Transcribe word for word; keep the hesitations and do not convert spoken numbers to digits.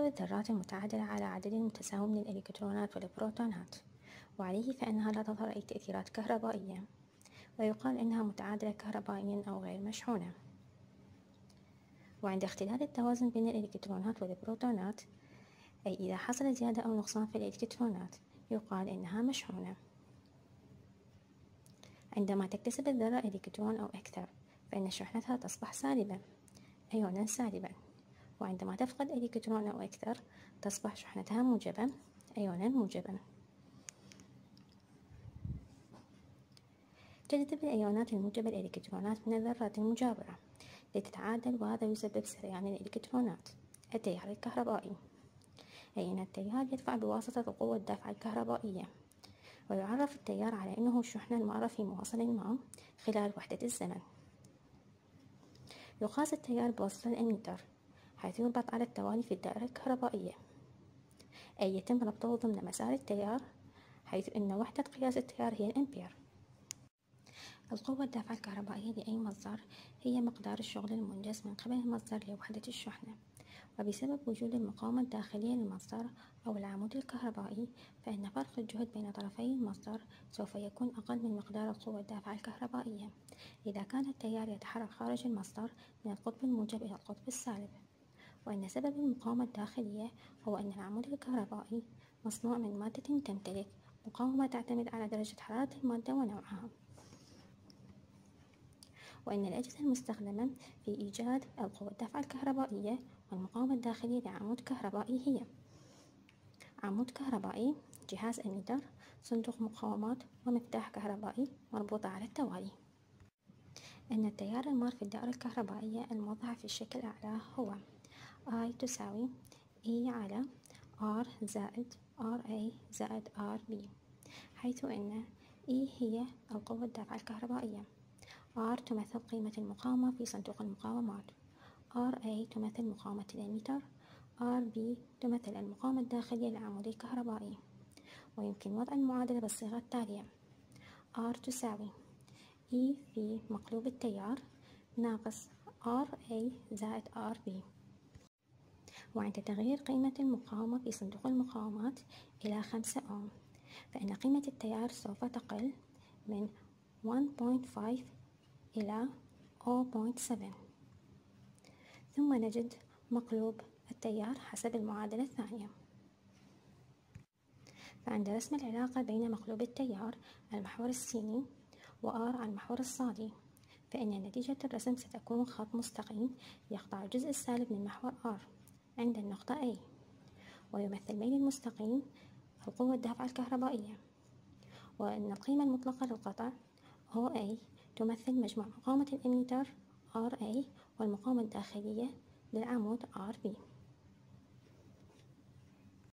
تحتوي الذرات المتعادلة على عدد متساوي من الإلكترونات والبروتونات، وعليه فإنها لا تظهر أي تأثيرات كهربائية، ويقال إنها متعادلة كهربائيا أو غير مشحونة. وعند اختلال التوازن بين الإلكترونات والبروتونات، أي إذا حصل زيادة أو نقصان في الإلكترونات، يقال إنها مشحونة. عندما تكتسب الذرة إلكترون أو أكثر، فإن شحنتها تصبح سالبة، أيونا سالبا. وعندما تفقد إلكترون أو أكثر، تصبح شحنتها موجبة، أيونا موجبا. تجذب الأيونات الموجبة الإلكترونات من الذرات المجاورة لتتعادل، وهذا يسبب سريان الإلكترونات. التيار الكهربائي، أي أن التيار يدفع بواسطة قوة الدفع الكهربائية، ويعرف التيار على أنه الشحنة المارة في مواصل ما خلال وحدة الزمن. يقاس التيار بواسطة الأميتر، حيث يربط على التوالي في الدائرة الكهربائية، أي يتم ربطه ضمن مسار التيار، حيث أن وحدة قياس التيار هي الأمبير. القوة الدافعة الكهربائية لأي مصدر هي مقدار الشغل المنجز من قبل المصدر لوحدة الشحنة، وبسبب وجود المقاومة الداخلية للمصدر أو العمود الكهربائي، فإن فرق الجهد بين طرفي المصدر سوف يكون أقل من مقدار القوة الدافعة الكهربائية إذا كان التيار يتحرك خارج المصدر من القطب الموجب إلى القطب السالب. وأن سبب المقاومة الداخلية هو أن العمود الكهربائي مصنوع من مادة تمتلك مقاومة تعتمد على درجة حرارة المادة ونوعها. وأن الأجهزة المستخدمة في إيجاد القوة الدافعة الكهربائية والمقاومة الداخلية لعمود كهربائي هي: عمود كهربائي، جهاز أميتر، صندوق مقاومات، ومفتاح كهربائي مربوطة على التوالي. أن التيار المار في الدائرة الكهربائية الموضحة في الشكل الأعلى هو I تساوي E على R زائد RA زائد RB، حيث أن E هي القوة الدافعة الكهربائية، R تمثل قيمة المقاومة في صندوق المقاومات، RA تمثل مقاومة الأميتر، RB تمثل المقاومة الداخلية للعمود الكهربائي. ويمكن وضع المعادلة بالصيغة التالية: R تساوي E في مقلوب التيار ناقص RA زائد RB. وعند تغيير قيمة المقاومة في صندوق المقاومات إلى خمسة أوم، فإن قيمة التيار سوف تقل من واحد فاصلة خمسة إلى صفر فاصلة سبعة. ثم نجد مقلوب التيار حسب المعادلة الثانية. فعند رسم العلاقة بين مقلوب التيار المحور السيني و R على المحور الصادي، فإن نتيجة الرسم ستكون خط مستقيم يقطع الجزء السالب من محور R عند النقطة A، ويمثل ميل المستقيم القوة الدافعة الكهربائية. وأن القيمة المطلقة للقطع أو A تمثل مجموع مقاومة الأميتر R A والمقاومة الداخلية للعمود R B.